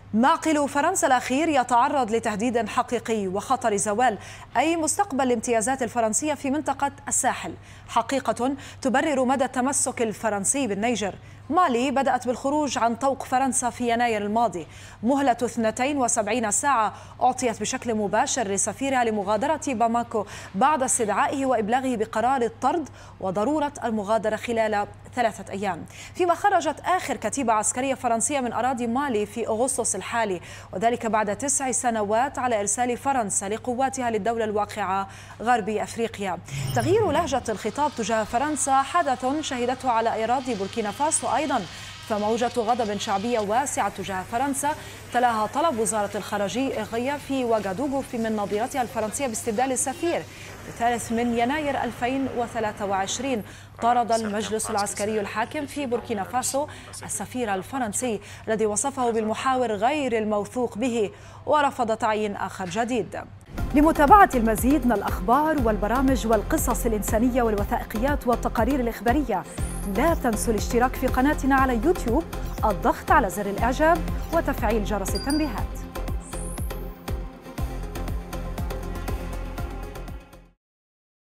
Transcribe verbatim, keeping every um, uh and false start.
معقل فرنسا الأخير يتعرض لتهديد حقيقي وخطر زوال أي مستقبل الامتيازات الفرنسية في منطقة الساحل، حقيقة تبرر مدى التمسك الفرنسي بالنيجر. مالي بدأت بالخروج عن طوق فرنسا في يناير الماضي، مهلة اثنتين وسبعين ساعة أعطيت بشكل مباشر لسفيرها لمغادرة باماكو بعد استدعائه وإبلاغه بقرار الطرد وضرورة المغادرة خلال ثلاثة أيام، فيما خرجت آخر كتيبة عسكرية فرنسية من أراضي مالي في أغسطس الحالي، وذلك بعد تسع سنوات على إرسال فرنسا لقواتها للدولة الواقعة غربي أفريقيا. تغيير لهجة الخطاب تجاه فرنسا حدث شهدته على أراضي بوركينا فاسو أيضا، فموجة غضب شعبية واسعة تجاه فرنسا تلاها طلب وزارة الخارجية في واغادوغو في من نظيرتها الفرنسية باستبدال السفير. الثالث من يناير ألفين وثلاثة وعشرين طارد المجلس العسكري الحاكم في بوركينا فاسو السفير الفرنسي الذي وصفه بالمحاور غير الموثوق به ورفض تعيين آخر جديد. لمتابعة المزيد من الأخبار والبرامج والقصص الإنسانية والوثائقيات والتقارير الإخبارية لا تنسوا الاشتراك في قناتنا على يوتيوب، الضغط على زر الإعجاب وتفعيل جرس التنبيهات.